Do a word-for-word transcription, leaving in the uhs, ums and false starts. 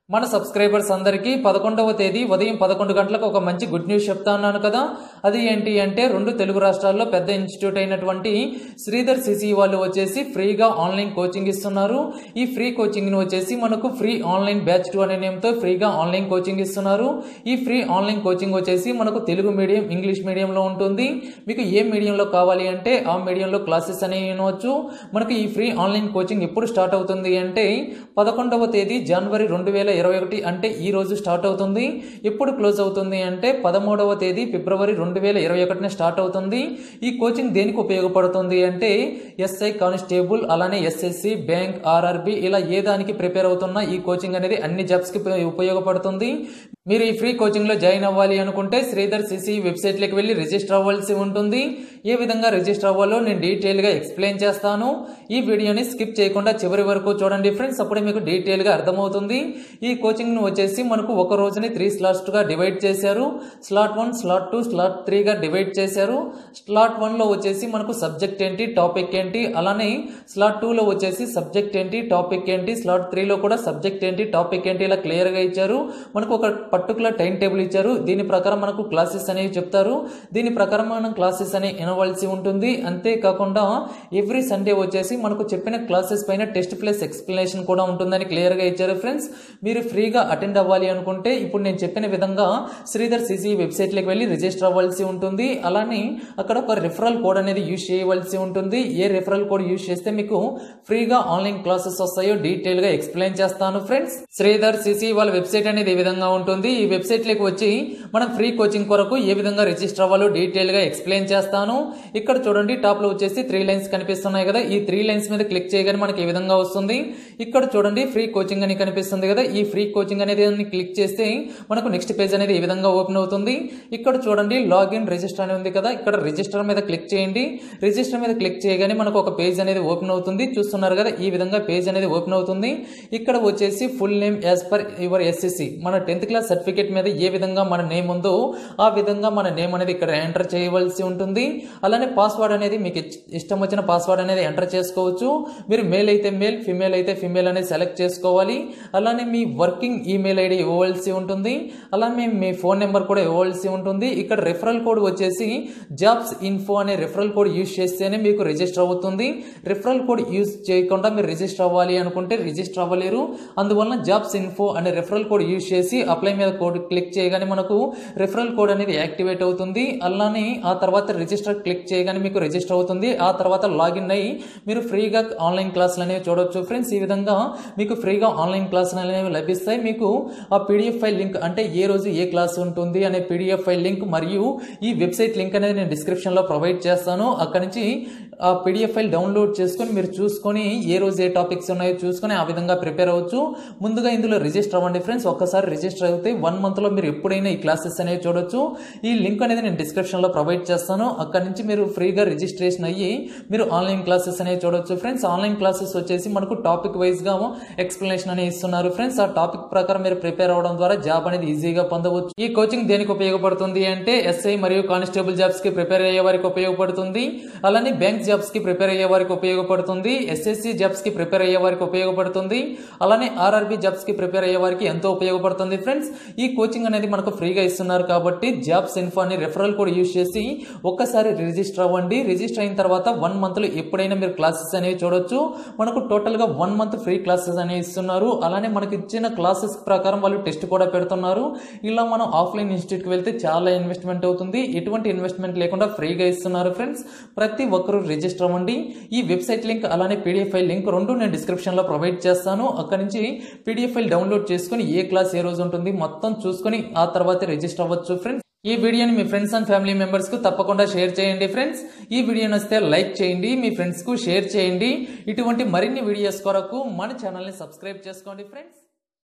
మన సబ్స్క్రైబర్స్ అందరికీ పదకొండవ తేదీ ఉదయం పదకొండు గంటలకు ఒక మంచి గుడ్ న్యూస్ చెప్తా ఉన్నాను కదా. అది ఏంటి అంటే రెండు తెలుగు రాష్ట్రాల్లో పెద్ద ఇన్స్టిట్యూట్ అయినటువంటి శ్రీధర్ సిసి వాళ్ళు వచ్చేసి ఫ్రీగా ఆన్లైన్ కోచింగ్ ఇస్తున్నారు. ఈ ఫ్రీ కోచింగ్ ని వచ్చేసి మనకు ఫ్రీ ఆన్లైన్ బ్యాచ్ టూ అనే నేమ్ తో ఫ్రీగా ఆన్లైన్ కోచింగ్ ఇస్తున్నారు. ఈ ఫ్రీ ఆన్లైన్ కోచింగ్ వచ్చేసి మనకు తెలుగు మీడియం, ఇంగ్లీష్ మీడియంలో ఉంటుంది. మీకు ఏ మీడియంలో కావాలి అంటే ఆ మీడియంలో క్లాసెస్ అనేవి వినవచ్చు. మనకు ఈ ఫ్రీ ఆన్లైన్ కోచింగ్ ఎప్పుడు స్టార్ట్ అవుతుంది అంటే పదకొండవ తేదీ జనవరి రెండు వేల ఇరవై ఒకటి అంటే ఈ రోజు స్టార్ట్ అవుతుంది. ఎప్పుడు క్లోజ్ అవుతుంది అంటే పదమూడవ తేదీ ఫిబ్రవరి రెండు వేల ఇరవై ఒకటిన స్టార్ట్ అవుతుంది. ఈ కోచింగ్ దేనికి ఉపయోగపడుతుంది అంటే ఎస్ఐ కానిస్టేబుల్, అలానే ఎస్ఎస్సి, బ్యాంక్, ఆర్ఆర్బి ఇలా ఏ దానికి ప్రిపేర్ అవుతున్నా ఈ కోచింగ్ అనేది అన్ని జాబ్స్ కి ఉపయోగపడుతుంది. మీరు ఈ ఫ్రీ కోచింగ్ లో జాయిన్ అవ్వాలి అనుకుంటే శ్రీధర్ సిసి వెబ్సైట్ లోకి వెళ్ళి రిజిస్టర్ అవ్వాల్సి ఉంటుంది. ఏ విధంగా రిజిస్టర్ అవ్వాలో నేను డీటెయిల్ గా ఎక్స్ప్లెయిన్ చేస్తాను. ఈ వీడియోని స్కిప్ చేయకుండా చివరి వరకు చూడండి ఫ్రెండ్స్, అప్పుడే మీకు డీటెయిల్ గా అర్థమవుతుంది. ఈ కోచింగ్ ను వచ్చేసి మనకు ఒక రోజుని త్రీ స్లాట్స్ గా డివైడ్ చేశారు. Slot one, slot two, slot three గా డివైడ్ చేశారు. స్లాట్ వన్ లో వచ్చేసి మనకు సబ్జెక్ట్ ఏంటి, టాపిక్ ఏంటి, అలానే స్లాట్ టూ లో వచ్చేసి సబ్జెక్ట్ ఏంటి, టాపిక్ ఏంటి, స్లాట్ త్రీ లో కూడా సబ్జెక్ట్ ఏంటి, టాపిక్ ఏంటి ఇలా క్లియర్ గా ఇచ్చారు. మనకు ఒక పర్టికులర్ టైం టేబుల్ ఇచ్చారు. దీని ప్రకారం మనకు క్లాసెస్ అనేవి చెప్తారు. దీని ప్రకారం మనం క్లాసెస్ అనేవి వినవలసి ఉంటుంది. అంతేకాకుండా ఎవ్రీ సండే వచ్చేసి మనకు చెప్పిన క్లాసెస్ పైన టెస్ట్ ప్లస్ ఎక్స్ప్లెనేషన్ కూడా ఉంటుందని క్లియర్ గా ఇచ్చారు ఫ్రెండ్స్. మీరు ఫ్రీగా అటెండ్ అవ్వాలి అనుకుంటే ఇప్పుడు నేను చెప్పిన విధంగా శ్రీధర్ సిసి వెబ్సైట్ లోకి వెళ్ళి రిజిస్టర్ అవ్వాల్సి ఉంటుంది. అలానే అక్కడ ఒక రిఫరల్ కోడ్ అనేది యూజ్ చేయవలసి ఉంటుంది. ఏ రిఫరల్ కోడ్ యూజ్ చేస్తే మీకు ఫ్రీగా ఆన్లైన్ క్లాసెస్ వస్తాయో డీటెయిల్ గా ఎక్స్ప్లెయిన్ చేస్తాను ఫ్రెండ్స్. శ్రీధర్ సిసి వాళ్ళ వెబ్సైట్ అనేది ఏ విధంగా ఉంటుంది, ఈ వెబ్సైట్ లోకి వచ్చి మనం ఫ్రీ కోచింగ్ కొరకు ఏ విధంగా రిజిస్టర్ అవ్వాలో డీటెయిల్ గా ఎక్స్ప్లెయిన్ చేస్తాను. ఇక్కడ చూడండి టాప్ లో వచ్చేసి త్రీ లైన్స్ కనిపిస్తున్నాయి కదా, ఈ త్రీ లైన్స్ మీద క్లిక్ చేయగానే మనకి ఏ విధంగా వస్తుంది. ఇక్కడ చూడండి ఫ్రీ కోచింగ్ అని కనిపిస్తుంది కదా, ఈ ఫ్రీ కోచింగ్ అనేది క్లిక్ చేస్తే మనకు నెక్స్ట్ పేజ్ అనేది ఈ విధంగా ఓపెన్ అవుతుంది. ఇక్కడ చూడండి లాగిన్ రిజిస్టర్ అని ఉంది కదా, ఇక్కడ రిజిస్టర్ మీద క్లిక్ చేయండి. రిజిస్టర్ మీద క్లిక్ చేయగానే మనకు ఒక పేజ్ అనేది ఓపెన్ అవుతుంది. చూస్తున్నారు కదా, ఈ విధంగా పేజ్ అనేది ఓపెన్ అవుతుంది. ఇక్కడ వచ్చేసి full name as per your SSC, మన టెన్త్ క్లాస్ సర్టిఫికేట్ మీద ఏ విధంగా మన నేమ్ ఉందో ఆ విధంగా మన నేమ్ అనేది ఇక్కడ ఎంటర్ చేయవలసి ఉంటుంది. అలానే పాస్వర్డ్ అనేది మీకు ఇష్టం వచ్చిన పాస్వర్డ్ అనేది ఎంటర్ చేసుకోవచ్చు. మీరు మేల్ అయితే మేల్, ఫిమేల్ అయితే ఫిమేల్ అనేది సెలెక్ట్ చేసుకోవాలి. అలానే మీ వర్కింగ్ ఈమెయిల్ ఐడి ఇవ్వవలసి ఉంటుంది. అలానే మీ ఫోన్ నెంబర్ కూడా ఇవ్వవలసి ఉంటుంది. ఇక్కడ రిఫరల్ కోడ్ వచ్చేసి జాబ్స్ ఇన్ఫో అనే రిఫరల్ కోడ్ యూజ్ చేస్తేనే మీకు రిజిస్టర్ అవుతుంది. రిఫరల్ కోడ్ యూజ్ చేయకుండా మీరు రిజిస్టర్ అవ్వాలి అనుకుంటే రిజిస్టర్ అవ్వలేరు. అందువలన జాబ్స్ ఇన్ఫో అనే రిఫరల్ కోడ్ యూజ్ చేసి అప్లై మీద కోడ్ క్లిక్ చేయగానే మనకు రిఫరల్ కోడ్ అనేది యాక్టివేట్ అవుతుంది. అలానే ఆ తర్వాత రిజిస్టర్ క్లిక్ చేయగానే మీకు రిజిస్టర్ అవుతుంది. ఆ తర్వాత లాగిన్ అయ్యి మీరు ఫ్రీగా ఆన్లైన్ క్లాసులు అనేవి చూడవచ్చు ఫ్రెండ్స్. ఈ విధంగా మీకు ఫ్రీగా ఆన్లైన్ క్లాసులు అనేవి లభిస్తాయి. మీకు ఆ పీడిఎఫ్ ఫైల్ లింక్ అంటే ఏ రోజు ఏ క్లాస్ ఉంటుంది అనే పీడిఎఫ్ ఫైల్ లింక్ మరియు ఈ వెబ్సైట్ లింక్ అనేది నేను డిస్క్రిప్షన్ లో ప్రొవైడ్ చేస్తాను. అక్కడ నుంచి ఆ పీడిఎఫ్ ఫైల్ డౌన్లోడ్ చేసుకొని మీరు చూసుకొని ఏ రోజు ఏ టాపిక్స్ ఉన్నాయో చూసుకొని ఆ విధంగా ప్రిపేర్ అవ్వచ్చు. ముందుగా ఇందులో రిజిస్టర్ అవ్వండి ఫ్రెండ్స్. ఒక్కసారి రిజిస్టర్ అయితే వన్ మంత్ లో మీరు ఎప్పుడైనా ఈ క్లాసెస్ అనేవి చూడొచ్చు. ఈ లింక్ అనేది నేను డిస్క్రిప్షన్ లో ప్రొవైడ్ చేస్తాను. అక్కడ నుంచి మీరు ఫ్రీగా రిజిస్ట్రేషన్ అయ్యి మీరు ఆన్లైన్ క్లాసెస్ అనేవి చూడొచ్చు ఫ్రెండ్స్. ఆన్లైన్ క్లాసెస్ వచ్చేసి మనకు టాపిక్ వైజ్ గా ఎక్స్ప్లెనేషన్ అనేది ఇస్తున్నారు ఫ్రెండ్స్. ఆ టాపిక్ ప్రకారం మీరు ప్రిపేర్ అవ్వడం ద్వారా జాబ్ అనేది ఈజీగా పొందవచ్చు. ఈ కోచింగ్ దేనికి ఉపయోగపడుతుంది అంటే ఎస్ఐ మరియు కానిస్టేబుల్ జాబ్స్ కి ప్రిపేర్ అయ్యే వారికి ఉపయోగపడుతుంది. అలానే బ్యాంక్ జాబ్స్ కి ప్రిపేర్ అయ్యే వారికి ఉపయోగపడుతుంది. ఎస్ఎస్సి జాబ్స్ కి ప్రిపేర్ అయ్యే వారికి ఉపయోగపడుతుంది. అలానే ఆర్ఆర్బి జాబ్స్ కి ప్రిపేర్ అయ్యే వారికి ఎంతో ఉపయోగపడుతుంది ఫ్రెండ్స్. ఈ కోచింగ్ అనేది మనకు ఫ్రీగా ఇస్తున్నారు కాబట్టి జాబ్స్ ఇన్ఫో అని రెఫరల్ కోడ్ యూజ్ చేసి ఒక్కసారి రిజిస్టర్ అవ్వండి. రిజిస్టర్ అయిన తర్వాత వన్ మంత్ లో ఎప్పుడైనా మీరు క్లాసెస్ అనేవి చూడొచ్చు. మనకు టోటల్ గా వన్ మంత్ ఫ్రీ క్లాసెస్ అనేవి ఇస్తున్నారు. అలానే మనకి ఇచ్చిన క్లాసెస్ ప్రకారం వాళ్ళు టెస్ట్ కూడా పెడుతున్నారు. ఇలా మనం ఆఫ్లైన్ ఇన్స్టిట్యూట్ కి వెళ్తే చాలా ఇన్వెస్ట్మెంట్ అవుతుంది. ఎటువంటి ఇన్వెస్ట్మెంట్ లేకుండా ఫ్రీగా ఇస్తున్నారు ఫ్రెండ్స్. ప్రతి ఒక్కరూ రిజిస్టర్ అవ్వండి. ఈ వెబ్సైట్ లింక్ అలానే పీడిఎఫ్ ఫైల్ లింక్ రెండు నేను డిస్క్రిప్షన్ లో ప్రొవైడ్ చేస్తాను. అక్కడ నుంచి పీడిఎఫ్ ఫైల్ డౌన్లోడ్ చేసుకుని ఏ క్లాస్ ఏ రోజు ఉంటుంది మొత్తం చూసుకుని ఆ తర్వాత రిజిస్టర్ అవ్వచ్చు ఫ్రెండ్స్. ఈ వీడియోని మీ ఫ్రెండ్స్ అండ్ ఫ్యామిలీ మెంబర్స్ కు తప్పకుండా షేర్ చేయండి ఫ్రెండ్స్. ఈ వీడియో నచ్చితే లైక్ చేయండి, మీ ఫ్రెండ్స్ కు షేర్ చేయండి. ఇటువంటి మరిన్ని వీడియోస్ కొరకు మన ఛానల్ ని సబ్స్క్రైబ్ చేసుకోండి ఫ్రెండ్స్.